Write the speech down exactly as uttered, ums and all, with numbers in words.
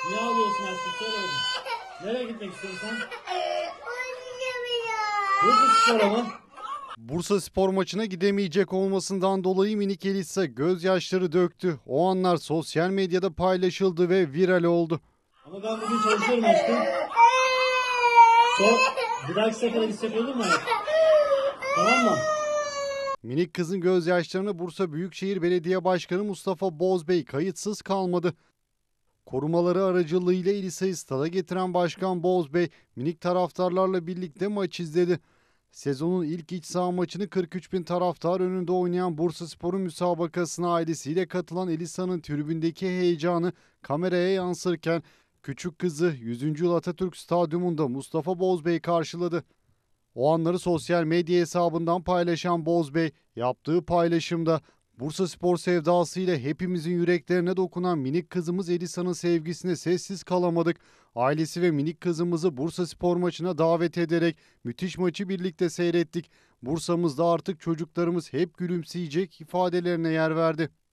Niye ağlıyorsun aşkım? Söyle oğlum. Nereye gitmek istiyorsun sen? Bursa Spor'a mı? Bursa Spor maçına gidemeyecek olmasından dolayı minik Elisa gözyaşları döktü. O anlar sosyal medyada paylaşıldı ve viral oldu. Ama ben bugün çalışıyorum aşkım. Sor. Bir dahaki sefere gitsek olur mu hayatım? Tamam mı? Minik kızın gözyaşlarına Bursa Büyükşehir Belediye Başkanı Mustafa Bozbey kayıtsız kalmadı. Korumaları aracılığıyla Elisa'yı stada getiren Başkan Bozbey, minik taraftarlarla birlikte maç izledi. Sezonun ilk iç saha maçını kırk üç bin taraftar önünde oynayan Bursaspor'un müsabakasına ailesiyle katılan Elisa'nın tribündeki heyecanı kameraya yansırken küçük kızı yüzüncü yıl Atatürk Stadyumunda Mustafa Bozbey karşıladı. O anları sosyal medya hesabından paylaşan Bozbey, yaptığı paylaşımda Bursaspor sevdasıyla hepimizin yüreklerine dokunan minik kızımız Elisa'nın sevgisine sessiz kalamadık. Ailesi ve minik kızımızı Bursaspor maçına davet ederek müthiş maçı birlikte seyrettik. Bursa'mızda artık çocuklarımız hep gülümseyecek ifadelerine yer verdi.